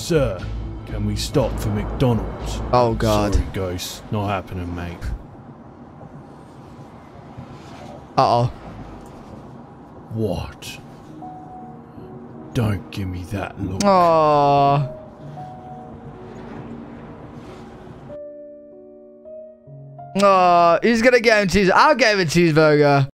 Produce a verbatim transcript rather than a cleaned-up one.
Sir, can we stop for McDonald's? Oh, God. Sorry, Ghost. Not happening, mate. Uh-oh. What? Don't give me that look. Aww. Oh, who's gonna get him cheese? I'll get him a cheeseburger.